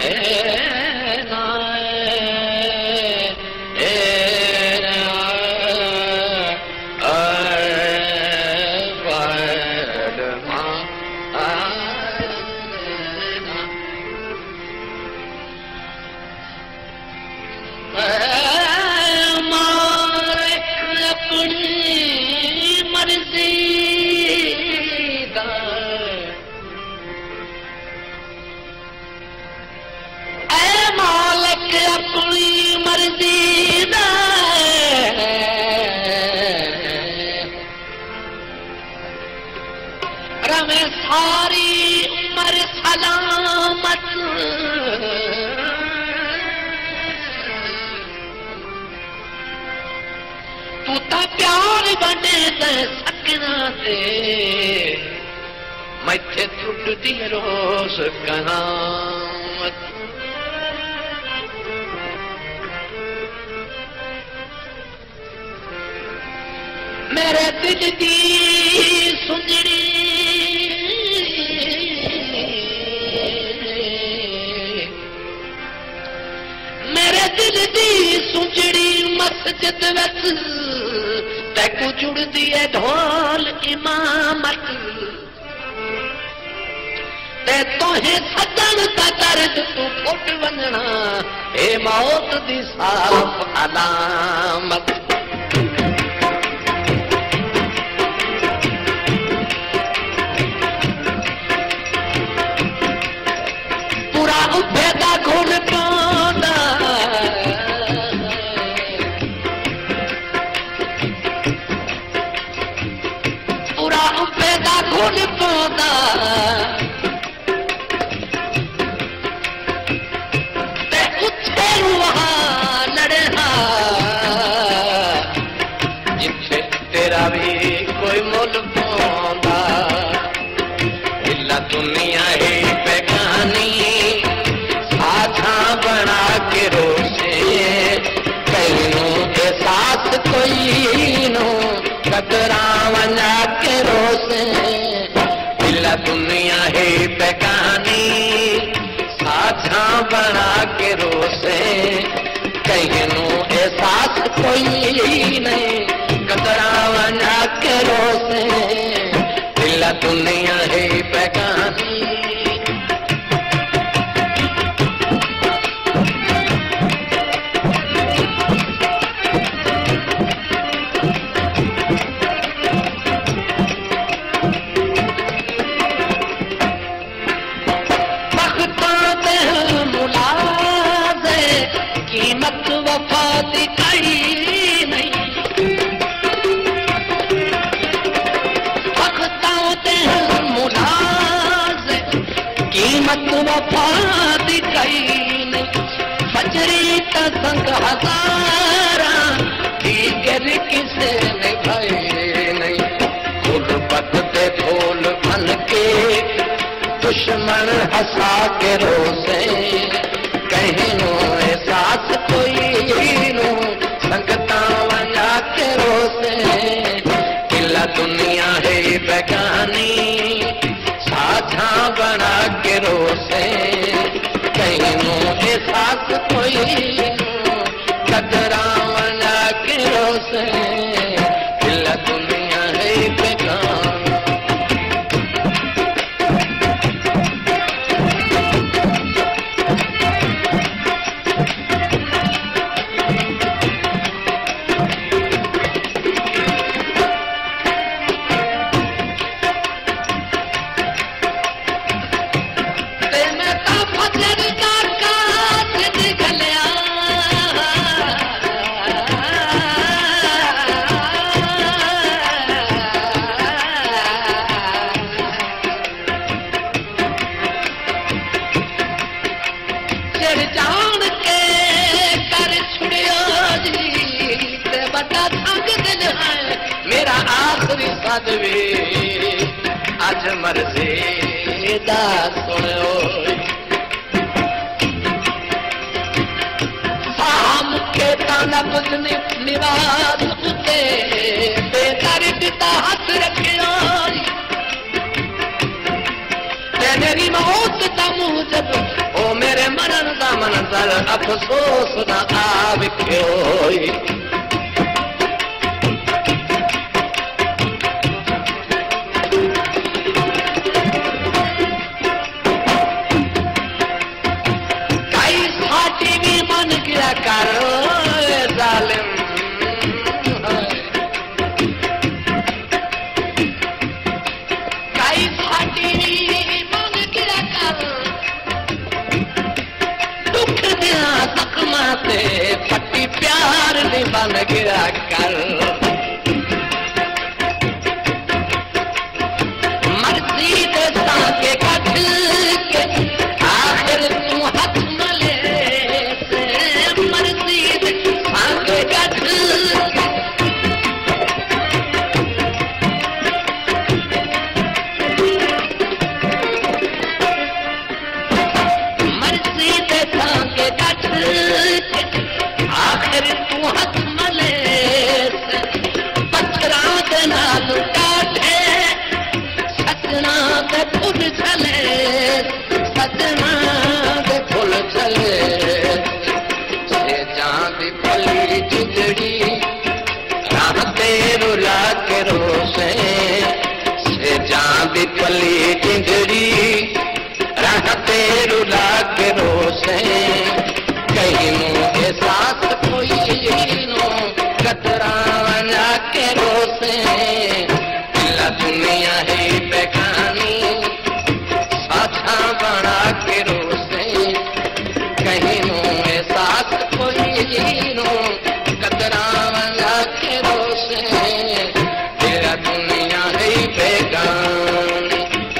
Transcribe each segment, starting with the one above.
मैथे टुटदी रोज कहामत मेरे दिल दी सुंजड़ी मेरे दिल दी सुंजड़ी मस्जिद विच तैकू जुड़दी है ढोल इमामत ते तोहे सजन दा दर्द तू फुट वंजना ए मौत दी साफ अलामत पूरा उभे दा खून पांदा पूरा उभे दा खून पांदा कोई मुल पांदा इला दुनिया ही बेगानी साथा बना के रोसे कईनू एहसास कोई नो कदरा वना के रोसे इला दुनिया ही बेगानी साथा बना के रोसे कईनू एहसास कोई नहीं कतरावना के रोसे दिला दुनिया है बेगानी बख्तां ते मुलाज़े कीमत वफा दी कई नहीं कीमत वफा दी कई नहीं फजरी का संग हजारा दीगर किसे निभाए नहीं गुरबत दे फूल बन के दुश्मन हंसा के रोसे कहनो एहसास कोई नो संगता वना के रोसे किला दुनिया है बेगानी साझा बना के रोसे कहीं एहसास कोई कदरा बना के रोसे दिल दुनिया है बेगानी अज मर्जी दा सुनो साम के तलब निवास उते बेकार पिता हाथ रखियो मेरी मौत का मुंह जब ओ मेरे मरण नजर अफसोस न आविख्योई कई साटी भी मन गया कर जालिम कई साटी भी मन गया कर दुख दिया जख्मा ते पट्टी प्यार दी बन गया कर मर्जी दे साके कट के आखिर तू हाथ मले से मर्जी दे साके कट मर्जी दे साके कट आखिर तू हाथ मले से पत्थरा दे नाल काटे सजना दे फुल चले सजना दे फुल चले से जांदी पली जिजड़ी राह ते रुला के रोसे से जांदी पली जिजड़ी राह ते रुला के रोसे कहीं मुझे साथ कोई नो कतरा वना के रोसे ला दुनिया है बेगानी साथा बना के रोसे कहीं मुझे साथ कोई नो कतरा वना के रोसे तेरा दुनिया है बेगानी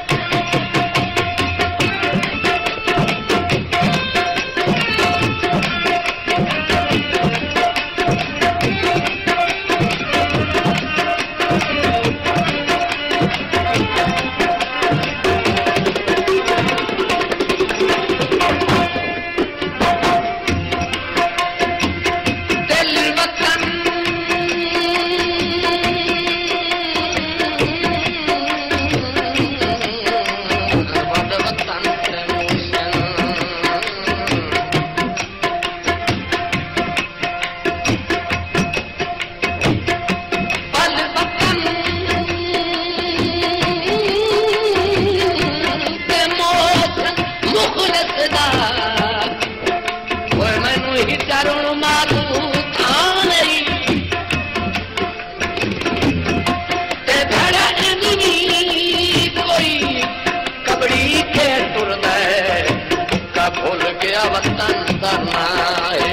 भूल गया वतन करना है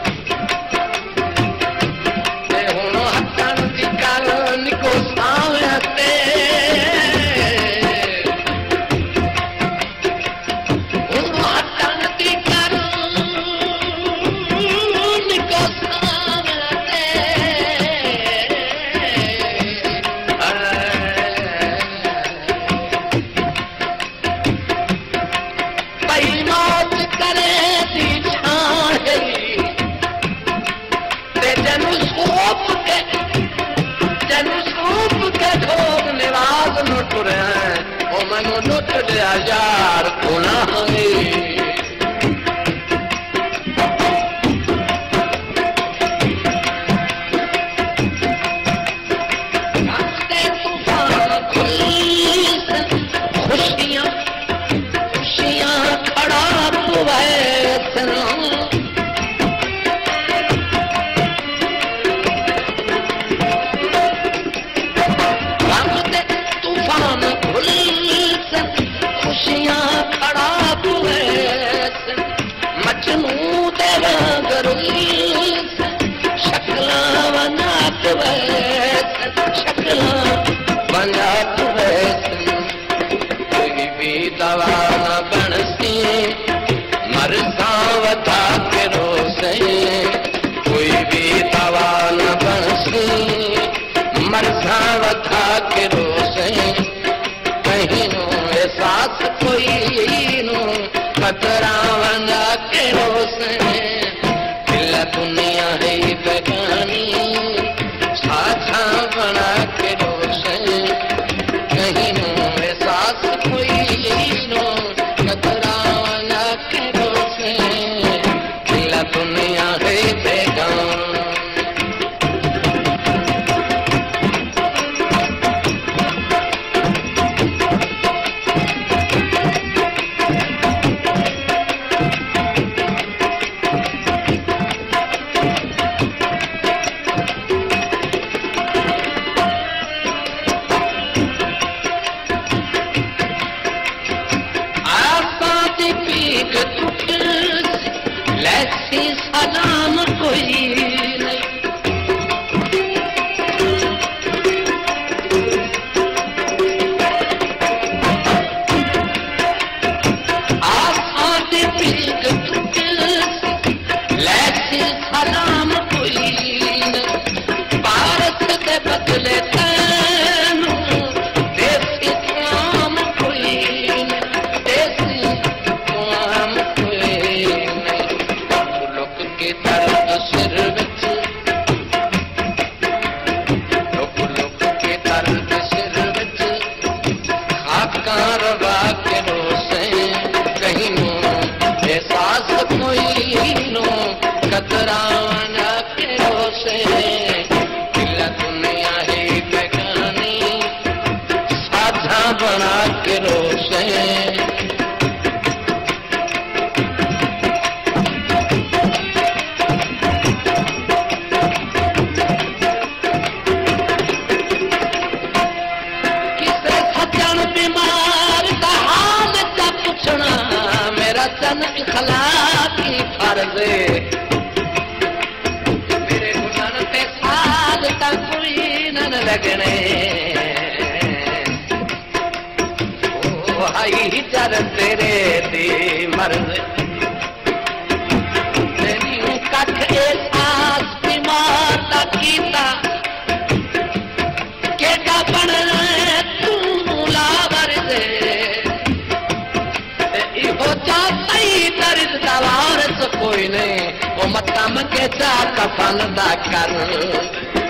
ते हुण हथन दी गल निको सावे ते हुण हथन दी गल निको सावे ते पई मौत करे दी छान ते जनु सूप के ठोक निवाज न टुरे ओ मनु लुट लिया यार गुनाह खुशियां खुशियां खड़ा तूफान खुशियां खड़ा मजनू तेरा गरुल शक्ला बनात शक्ला बनात कोई भी दवा न बनसी मरसा वता के रोसे कोई भी दवा न बनसी मरसा वता के रोसे कहीं नो एहसास कोई नो खतरा वना के रोसे दिल दुनिया है बेगानी साथा बना के रोसे कहीं नो एहसास कोई नो खतरा वना के रोसे ऐसी सलाम कोई नहीं। आसान दी पीक लैसी सलाम कोई नहीं। भारत के बदले तैनू देसी काम कोई नहीं। देसी काम कोई नहीं। लोक के दर्द सिर विच लोक के दर्द सिर विच खाका रवा के रोसे कहीं नो एहसास कोई नो कतराना के रोसे दिल दुनिया ही बेगानी साझा बना के रोसे। किसे सज्जन बीमार का हाल का पूछना मेरा जन इखलाकी फर्ज मेरे गुजर पे साल तक कोई न लगने। ओ हाई जर तेरे दी मर्ज तेरी कख एहसास बीमार दा कीता केड़ा बन तू लावर दे इहो चाहता ही दर्द दवार कोई नहीं। वो मतम के चा कफन दा कर